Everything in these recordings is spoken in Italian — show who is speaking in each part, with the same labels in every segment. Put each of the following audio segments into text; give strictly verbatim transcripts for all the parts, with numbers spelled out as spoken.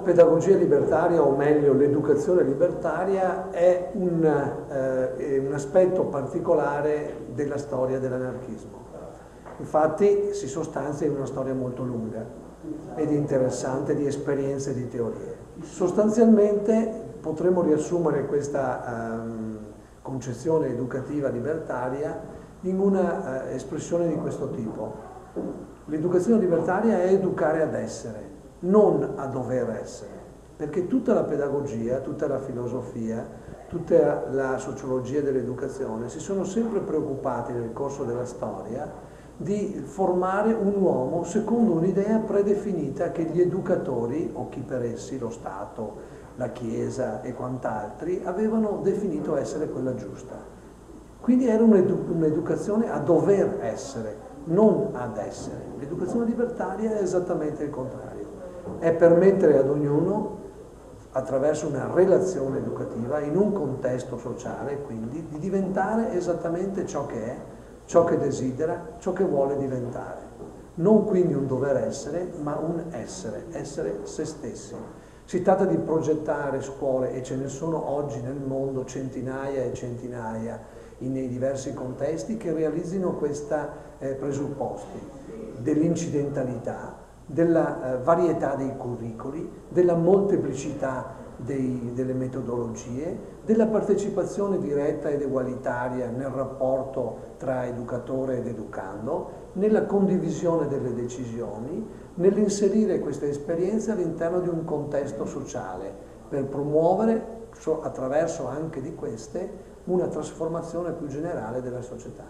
Speaker 1: pedagogia libertaria, o meglio l'educazione libertaria, è un, eh, un aspetto particolare della storia dell'anarchismo. Infatti si sostanzia in una storia molto lunga ed interessante di esperienze e di teorie. Sostanzialmente potremmo riassumere questa um, concezione educativa libertaria in una uh, espressione di questo tipo. L'educazione libertaria è educare ad essere, non a dover essere, perché tutta la pedagogia, tutta la filosofia, tutta la sociologia dell'educazione si sono sempre preoccupati nel corso della storia di formare un uomo secondo un'idea predefinita che gli educatori, o chi per essi, lo Stato, la Chiesa e quant'altri, avevano definito essere quella giusta. Quindi era un'educazione a dover essere, non ad essere. L'educazione libertaria è esattamente il contrario. È permettere ad ognuno, attraverso una relazione educativa, in un contesto sociale, quindi, di diventare esattamente ciò che è, ciò che desidera, ciò che vuole diventare. Non quindi un dover essere, ma un essere, essere se stessi. Si tratta di progettare scuole, e ce ne sono oggi nel mondo centinaia e centinaia, nei diversi contesti, che realizzino questi eh, presupposti dell'incidentalità, della eh, varietà dei curricoli, della molteplicità dei, delle metodologie, della partecipazione diretta ed egualitaria nel rapporto tra educatore ed educando, nella condivisione delle decisioni, nell'inserire queste esperienze all'interno di un contesto sociale per promuovere, so, attraverso anche di queste, una trasformazione più generale della società.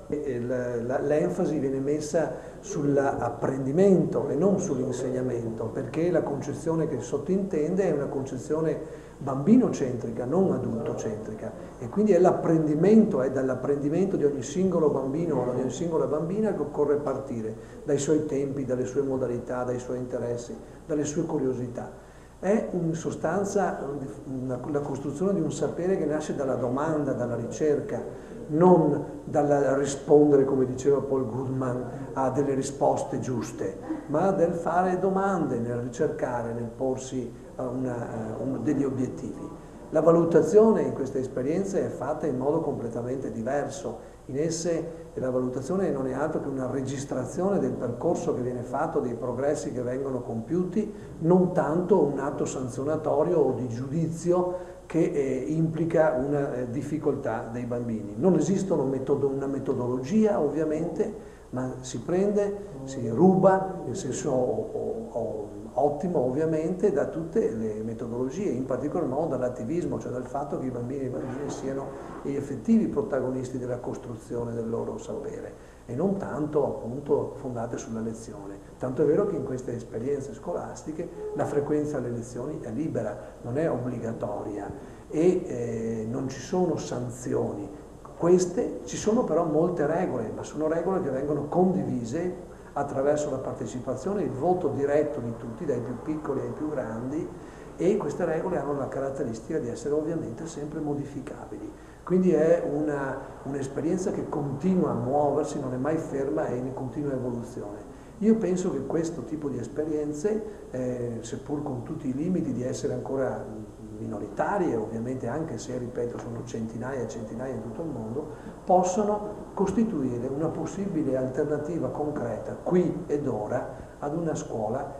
Speaker 1: L'enfasi viene messa sull'apprendimento e non sull'insegnamento, perché la concezione che sottintende è una concezione bambinocentrica, non adultocentrica, e quindi è l'apprendimento, è dall'apprendimento di ogni singolo bambino o di ogni singola bambina che occorre partire, dai suoi tempi, dalle sue modalità, dai suoi interessi, dalle sue curiosità. È in sostanza una, la costruzione di un sapere che nasce dalla domanda, dalla ricerca, non dal rispondere, come diceva Paul Goodman, a delle risposte giuste, ma del fare domande, nel ricercare, nel porsi una, una, degli obiettivi. La valutazione in queste esperienze è fatta in modo completamente diverso. In esse la valutazione non è altro che una registrazione del percorso che viene fatto, dei progressi che vengono compiuti, non tanto un atto sanzionatorio o di giudizio che eh, implica una eh, difficoltà dei bambini. Non esiste una metodologia, ovviamente, ma si prende, si ruba, nel senso o, o, o, ottimo ovviamente, da tutte le metodologie, in particolar modo dall'attivismo, cioè dal fatto che i bambini e le bambine siano gli effettivi protagonisti della costruzione del loro sapere e non tanto appunto fondate sulla lezione. Tanto è vero che in queste esperienze scolastiche la frequenza alle lezioni è libera, non è obbligatoria e eh, non ci sono sanzioni. Queste, ci sono però molte regole, ma sono regole che vengono condivise attraverso la partecipazione e il voto diretto di tutti, dai più piccoli ai più grandi, e queste regole hanno la caratteristica di essere ovviamente sempre modificabili. Quindi è un'esperienza che continua a muoversi, non è mai ferma, è in continua evoluzione. Io penso che questo tipo di esperienze, eh, seppur con tutti i limiti di essere ancora minoritarie, ovviamente, anche se, ripeto, sono centinaia e centinaia in tutto il mondo, possono costituire una possibile alternativa concreta, qui ed ora, ad una scuola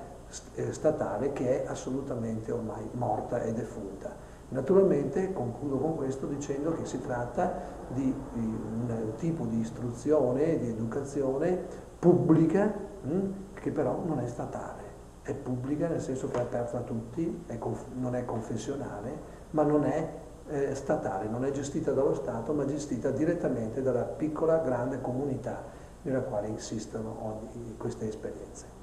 Speaker 1: statale che è assolutamente ormai morta e defunta. Naturalmente concludo con questo dicendo che si tratta di un tipo di istruzione, di educazione pubblica, mh, che però non è statale. È pubblica nel senso che è aperta a tutti, è non è confessionale, ma non è eh, statale, non è gestita dallo Stato, ma gestita direttamente dalla piccola, grande comunità nella quale insistono ogni, queste esperienze.